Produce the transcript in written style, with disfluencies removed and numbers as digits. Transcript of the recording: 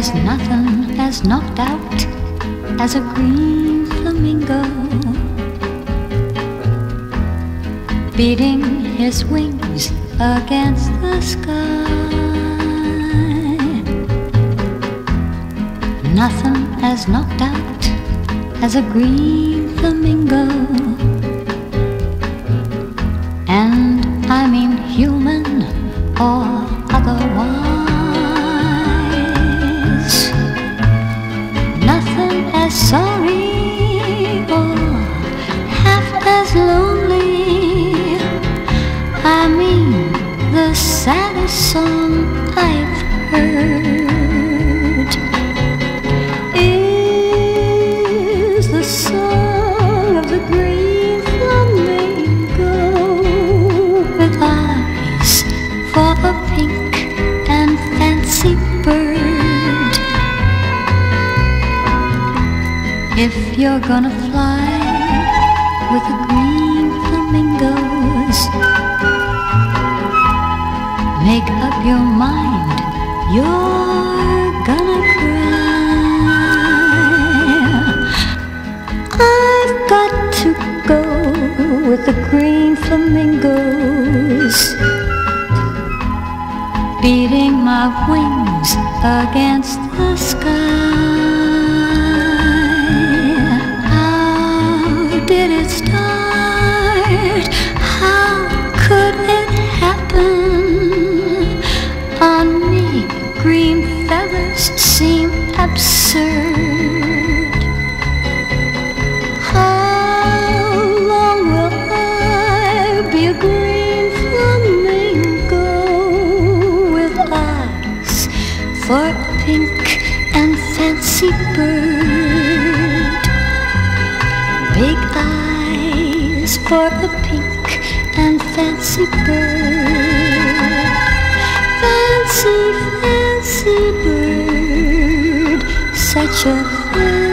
There's nothing as knocked out as a green flamingo, beating his wings against the sky. Nothing as knocked out as a green flamingo, and I mean human or otherwise. Nothing as sorry or half as lonely. I mean the saddest song I've heard is the song of the green flamingo, with eyes for a pink and fancy bird. If you're gonna fly with the green flamingos, make up your mind, you're gonna cry. I've got to go with the green flamingos, beating my wings against the sky. How did it start? How could it happen? On me, green feathers seem absurd. How long will I be a green flamingo, with eyes for a pink and fancy bird? Big eyes for a pink and fancy bird. Fancy, fancy bird, such a